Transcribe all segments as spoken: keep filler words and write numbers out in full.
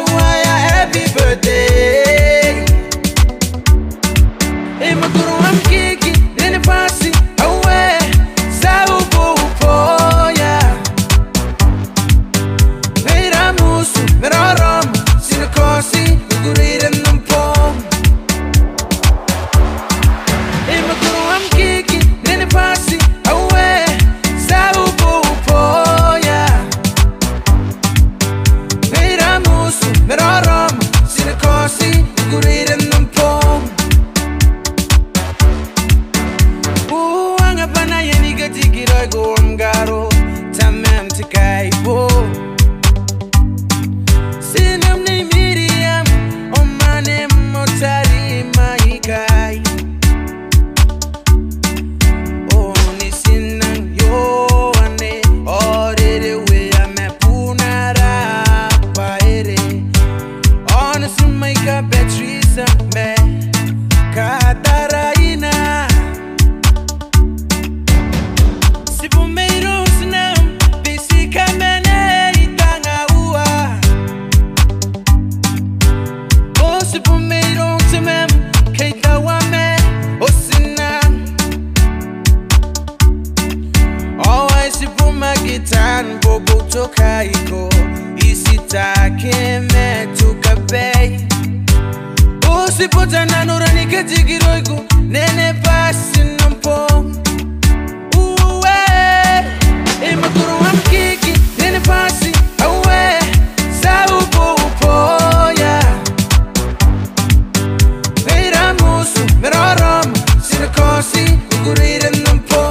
waya happy birthday. Imaguru am kiki nene pasi awe sabu poya. Meira musu meraram sinakosi gurira numpom. Imaguru am kiki nene pasi awe sabu poya. Meira musu meraram sinakosi gurira numpom. Uangapana yeniga tikiroi gongaro tamam tikai bo. Sinam ni Miriam omane motari maikai. Oh ni sinang yo ane orere we ame punara paere. Honestly maika Beatrice me Kataraina. Gitan bobo toka iko isitake me tukabei. Usipota na nura nikajigiro iko nene pasi nampo. Uwe imakuru am kiki nene pasi awe sabu poya. Meira musu meraram sinakosi gurira nampo.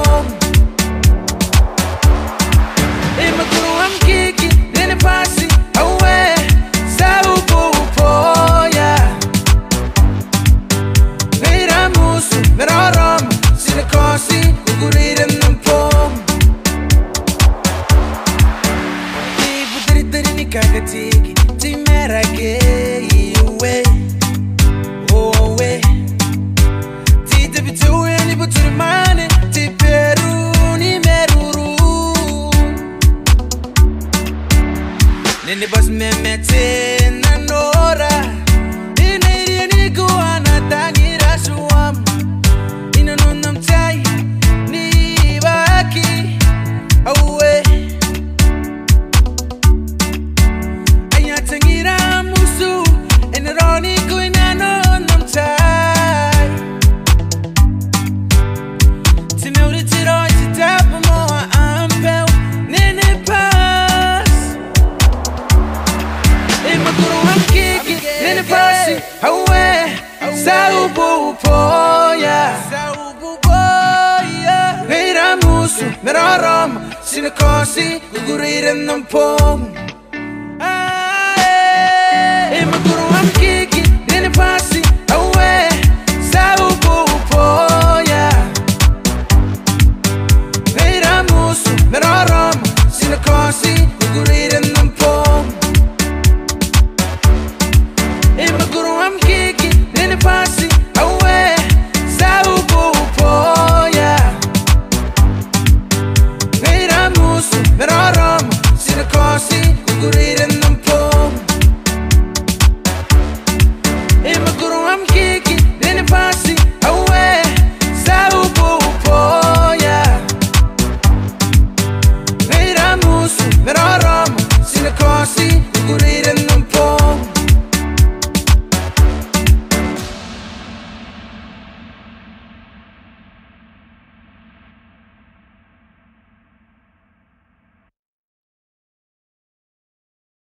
Kakatiki timerake iwe owe tite bituwe ni buturimane tiperu ni meruru nene bas memete na nora ine ni guana tangira suam ina nonam tai ni baki awe. Sabu poya, sabu poya. Meira musu meraram sinakosi gurira nampom.